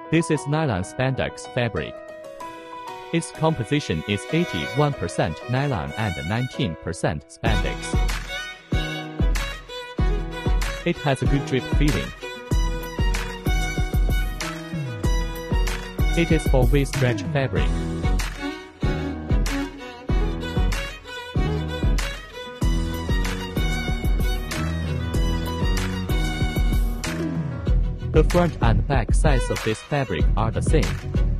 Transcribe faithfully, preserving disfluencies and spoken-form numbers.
This is nylon spandex fabric. Its composition is eighty-one percent nylon and nineteen percent spandex. It has a good drip feeling. It is for V-stretch fabric. The front and back sides of this fabric are the same.